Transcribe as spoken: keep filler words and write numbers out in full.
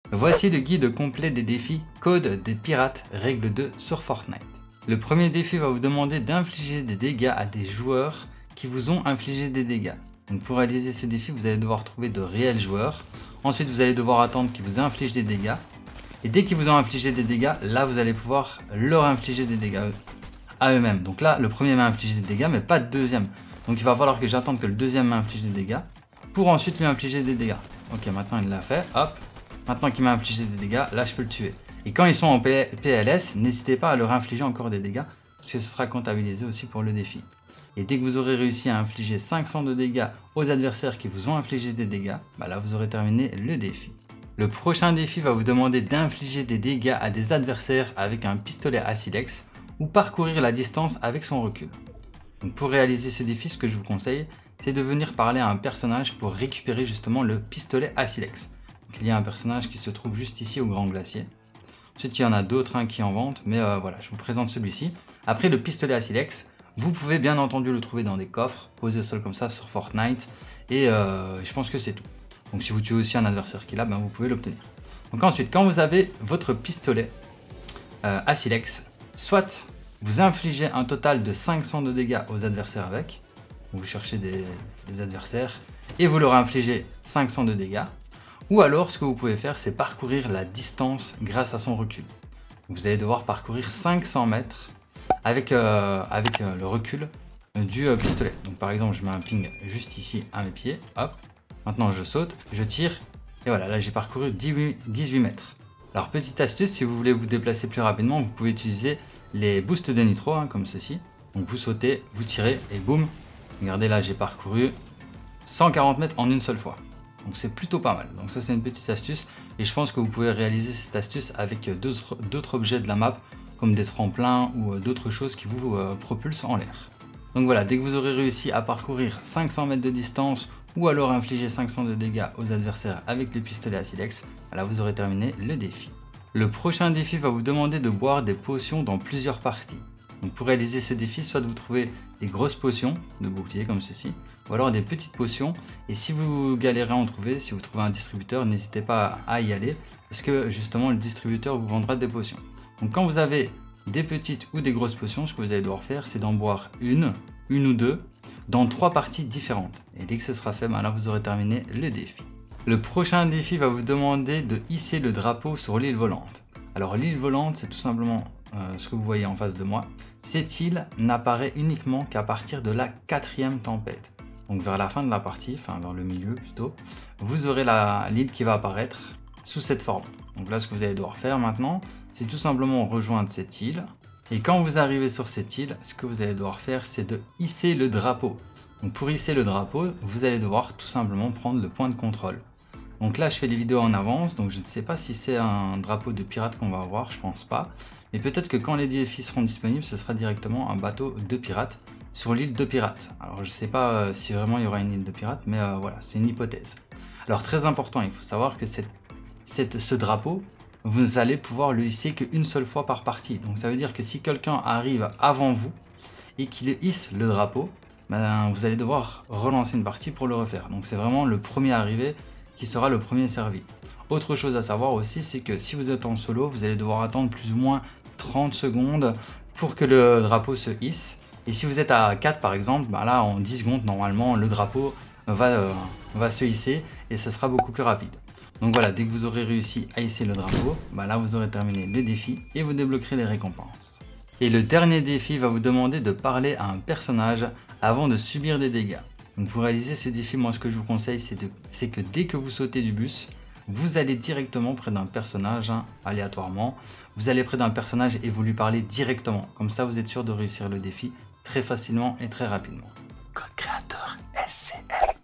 Voici le guide complet des défis Code des pirates règle deux sur Fortnite. Le premier défi va vous demander d'infliger des dégâts à des joueurs qui vous ont infligé des dégâts. Donc pour réaliser ce défi, vous allez devoir trouver de réels joueurs. Ensuite, vous allez devoir attendre qu'ils vous infligent des dégâts. Et dès qu'ils vous ont infligé des dégâts, là vous allez pouvoir leur infliger des dégâts à eux-mêmes. Donc là, le premier m'a infligé des dégâts, mais pas de deuxième. Donc il va falloir que j'attende que le deuxième m'inflige des dégâts pour ensuite lui infliger des dégâts. Ok, maintenant il l'a fait, hop. Maintenant qu'il m'a infligé des dégâts, là je peux le tuer. Et quand ils sont en P L S, n'hésitez pas à leur infliger encore des dégâts, parce que ce sera comptabilisé aussi pour le défi. Et dès que vous aurez réussi à infliger cinq cents de dégâts aux adversaires qui vous ont infligé des dégâts, bah là vous aurez terminé le défi. Le prochain défi va vous demander d'infliger des dégâts à des adversaires avec un pistolet à silex ou parcourir la distance avec son recul. Donc pour réaliser ce défi, ce que je vous conseille, c'est de venir parler à un personnage pour récupérer justement le pistolet à silex. Donc il y a un personnage qui se trouve juste ici au Grand Glacier. Ensuite il y en a d'autres hein, qui en vendent, mais euh, voilà, je vous présente celui-ci. Après le pistolet à silex, vous pouvez bien entendu le trouver dans des coffres, posés au sol comme ça sur Fortnite, et euh, je pense que c'est tout. Donc si vous tuez aussi un adversaire qui l'a, ben, vous pouvez l'obtenir. Donc ensuite, quand vous avez votre pistolet euh, à silex, soit vous infligez un total de cinq cents de dégâts aux adversaires avec, vous cherchez des, des adversaires et vous leur infligez cinq cents de dégâts, ou alors ce que vous pouvez faire, c'est parcourir la distance grâce à son recul. Vous allez devoir parcourir cinq cents mètres avec, euh, avec euh, le recul du euh, pistolet. Donc par exemple, je mets un ping juste ici à mes pieds, hop, maintenant je saute, je tire, et voilà, là j'ai parcouru dix-huit mètres. Alors petite astuce, si vous voulez vous déplacer plus rapidement, vous pouvez utiliser les boosts de nitro, hein, comme ceci. Donc vous sautez, vous tirez, et boum, regardez là j'ai parcouru cent quarante mètres en une seule fois. Donc c'est plutôt pas mal. Donc ça c'est une petite astuce, et je pense que vous pouvez réaliser cette astuce avec d'autres objets de la map, comme des tremplins ou d'autres choses qui vous euh, propulsent en l'air. Donc voilà, dès que vous aurez réussi à parcourir cinq cents mètres de distance, ou alors infliger cinq cents de dégâts aux adversaires avec le pistolet à silex, là vous aurez terminé le défi. Le prochain défi va vous demander de boire des potions dans plusieurs parties. Donc pour réaliser ce défi, soit vous trouvez des grosses potions de bouclier comme ceci, ou alors des petites potions, et si vous galérez à en trouver, si vous trouvez un distributeur, n'hésitez pas à y aller, parce que justement le distributeur vous vendra des potions. Donc quand vous avez des petites ou des grosses potions, ce que vous allez devoir faire, c'est d'en boire une, une ou deux, dans trois parties différentes. Et dès que ce sera fait, ben là vous aurez terminé le défi. Le prochain défi va vous demander de hisser le drapeau sur l'île volante. Alors l'île volante, c'est tout simplement euh, ce que vous voyez en face de moi. Cette île n'apparaît uniquement qu'à partir de la quatrième tempête. Donc vers la fin de la partie, enfin vers le milieu plutôt, vous aurez l'île qui va apparaître sous cette forme. Donc là ce que vous allez devoir faire maintenant, c'est tout simplement rejoindre cette île. Et quand vous arrivez sur cette île, ce que vous allez devoir faire, c'est de hisser le drapeau. Donc pour hisser le drapeau, vous allez devoir tout simplement prendre le point de contrôle. Donc là je fais des vidéos en avance, donc je ne sais pas si c'est un drapeau de pirate qu'on va avoir, je pense pas. Mais peut-être que quand les défis seront disponibles, ce sera directement un bateau de pirates sur l'île de pirates. Alors je sais pas euh, si vraiment il y aura une île de pirates, mais euh, voilà, c'est une hypothèse. Alors très important, il faut savoir que cette, cette, ce drapeau, vous allez pouvoir le hisser qu'une seule fois par partie. Donc ça veut dire que si quelqu'un arrive avant vous et qu'il hisse le drapeau, ben, vous allez devoir relancer une partie pour le refaire. Donc c'est vraiment le premier arrivé qui sera le premier servi. Autre chose à savoir aussi, c'est que si vous êtes en solo, vous allez devoir attendre plus ou moins trente secondes pour que le drapeau se hisse. Et si vous êtes à quatre par exemple, ben là en dix secondes normalement le drapeau va, euh, va se hisser et ce sera beaucoup plus rapide. Donc voilà, dès que vous aurez réussi à hisser le drapeau, ben là vous aurez terminé le défi et vous débloquerez les récompenses. Et le dernier défi va vous demander de parler à un personnage avant de subir des dégâts. Donc pour réaliser ce défi, moi ce que je vous conseille, c'est que dès que vous sautez du bus, vous allez directement près d'un personnage, hein, aléatoirement. Vous allez près d'un personnage et vous lui parlez directement. Comme ça, vous êtes sûr de réussir le défi très facilement et très rapidement. Code créateur S C L.